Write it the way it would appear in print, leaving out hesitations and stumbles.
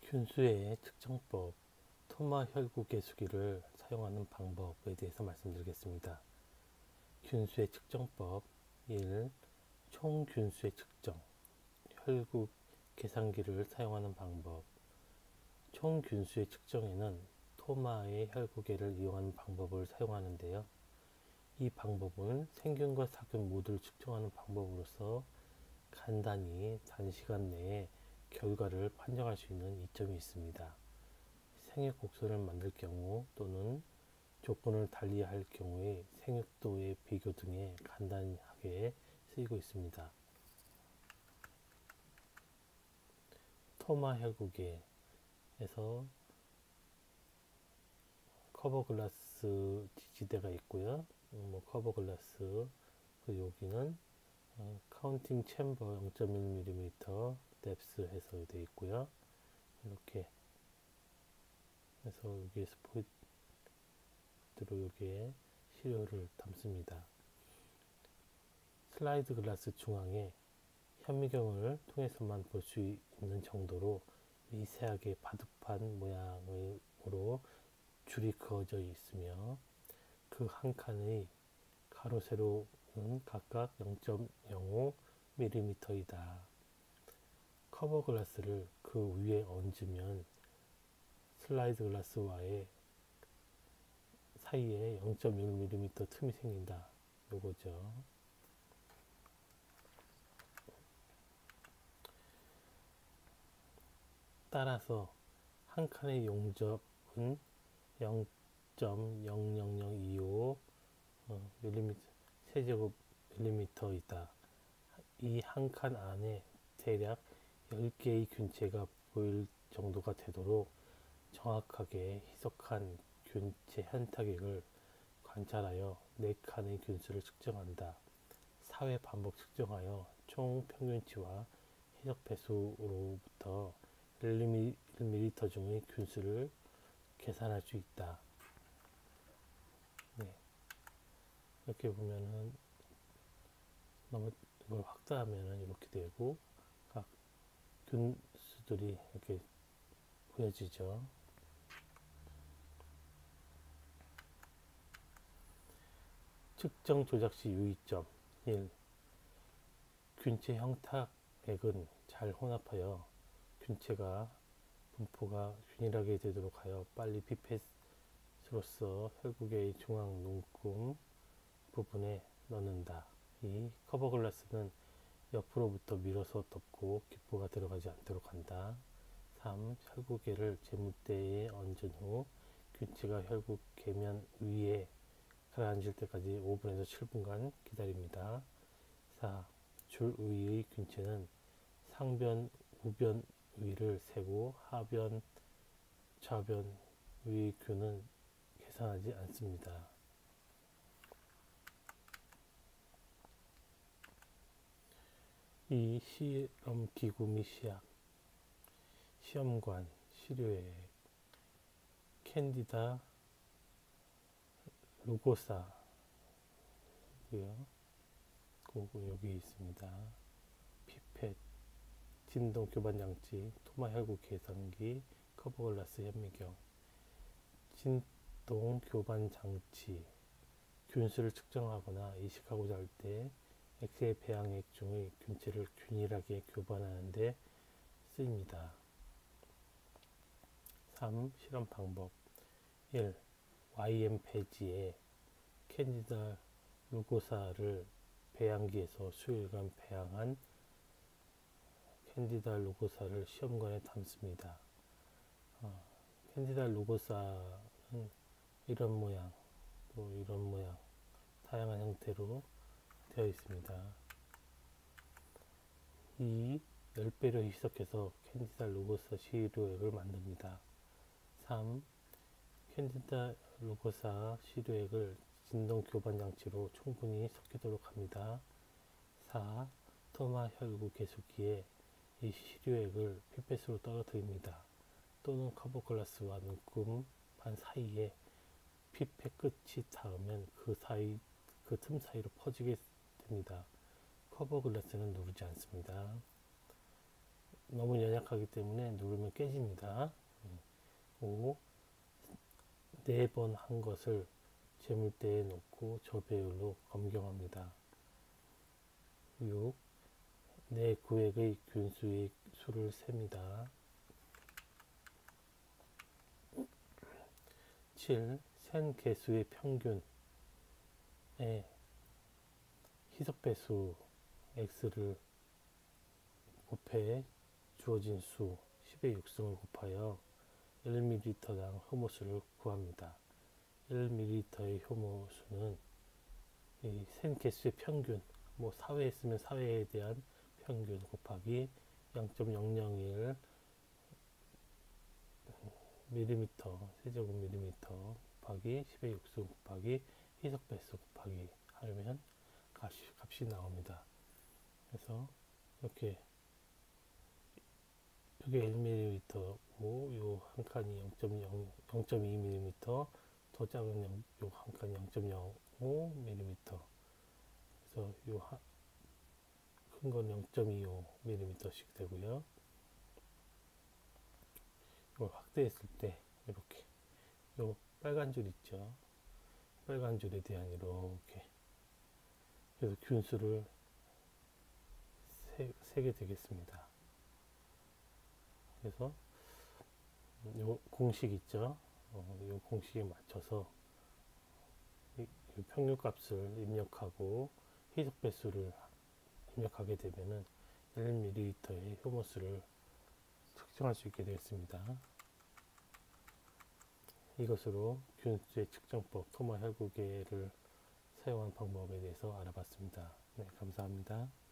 균수의 측정법, 토마 혈구 계수기를 사용하는 방법에 대해서 말씀드리겠습니다. 균수의 측정법 1. 총 균수의 측정, 혈구 계산기를 사용하는 방법. 총 균수의 측정에는 토마의 혈구계를 이용하는 방법을 사용하는데요. 이 방법은 생균과 사균 모두를 측정하는 방법으로서 간단히 단시간 내에 결과를 판정할 수 있는 이점이 있습니다. 생육 곡선을 만들 경우 또는 조건을 달리할 경우의 생육도의 비교 등에 간단하게 쓰이고 있습니다. 토마 혈구계에서 커버글라스 지지대가 있고요. 커버글라스 여기는 카운팅 챔버 0.1mm 뎁스 해서 되어 있고요. 이렇게 해서 여기에 스포이트로 여기에 시료를 담습니다. 슬라이드 글라스 중앙에 현미경을 통해서만 볼 수 있는 정도로 미세하게 바둑판 모양으로 줄이 그어져 있으며 그 한 칸의 가로 세로는 각각 0.05mm이다. 커버 글라스를 그 위에 얹으면 슬라이드 글라스와의 사이에 0.1mm 틈이 생긴다. 요거죠. 따라서 한 칸의 용접은 0.00025 세제곱 밀리미터이다. 이 한 칸 안에 대략 10개의 균체가 보일 정도가 되도록 정확하게 희석한 균체 현타객을 관찰하여 4칸의 균수를 측정한다. 4회 반복 측정하여 총 평균치와 희석 배수로부터 1mm 중의 균수를 계산할 수 있다. 네. 이렇게 보면은 너무 이걸 확대하면은 이렇게 되고 각 균수들이 이렇게 보여지죠. 측정 조작 시 유의점 1. 균체 형탁액은 잘 혼합하여 균체가 분포가 균일하게 되도록 하여 빨리 피펫으로서 혈구계의 중앙 눈금 부분에 넣는다. 2. 커버 글라스는 옆으로부터 밀어서 덮고 기포가 들어가지 않도록 한다. 3. 혈구계를 재무대에 얹은 후 균체가 혈구 계면 위에 가라앉을 때까지 5분에서 7분간 기다립니다. 4. 줄 위의 균체는 상변, 우변 위를 세고 하변, 좌변 위의 균은 계산하지 않습니다. 이 실험기구 및 시험관, 시료액, 캔디다 루고사 여기 있습니다. 피펫, 진동 교반장치, 토마 혈구 계산기, 커버글라스 현미경. 진동 교반장치, 균수를 측정하거나 이식하고자 할 때 엑스레이 배양액 중의 균체를 균일하게 교반하는 데 쓰입니다. 3. 실험 방법 1. YM 배지에 캔디다 루고사를 배양기에서 수일간 배양한 캔디다 루고사를 시험관에 담습니다. 캔디다 루고사는 이런 모양, 또 이런 모양, 다양한 형태로 되어 있습니다. 이 10배로 희석해서 캔디다 루고사 시료액을 만듭니다. 3. 캔디다 루고사 시료액을 진동 교반 장치로 충분히 섞이도록 합니다. 4. 토마 혈구 계수기에 이 시료액을 피펫으로 떨어뜨립니다. 또는 커버 글라스와 눈금 반 사이에 피펫 끝이 닿으면 그 틈 사이로 퍼지게 됩니다. 커버 글라스는 누르지 않습니다. 너무 약하기 때문에 누르면 깨집니다. 5. 4번 한 것을 재물대에 놓고 저배율로 검경합니다. 6. 내 구획의 균수의 수를 셉니다. 7. 센 개수의 평균에 희석배수 x를 곱해 주어진 수 10의 6승을 곱하여 1ml당 효모수를 구합니다. 1ml의 효모수는 이 센 개수의 평균, 뭐 사회 했으면 사회에 대한 평균 곱하기 0.001 밀리미터, 세제곱밀리미터 곱하기 10의 6승 곱하기 희석배수 곱하기 하면 값이 나옵니다. 그래서 이렇게 이게 1ml고 요 한 칸이 0.2mm, 더 작은 요 한 칸이 0.05mm, 그래서 요 큰 건 0.25mm씩 되고요. 이걸 확대했을 때 이렇게 요 빨간 줄 있죠? 빨간 줄에 대한 이렇게, 그래서 균수를 세게 되겠습니다. 그래서 요 공식 있죠? 요 공식에 맞춰서 이 평균값을 입력하고 희석 배수를 입력하게 되면은 1ml의 효모수를 측정할 수 있게 되었습니다. 이것으로 균수의 측정법 토마 혈구계를 사용한 방법에 대해서 알아봤습니다. 네, 감사합니다.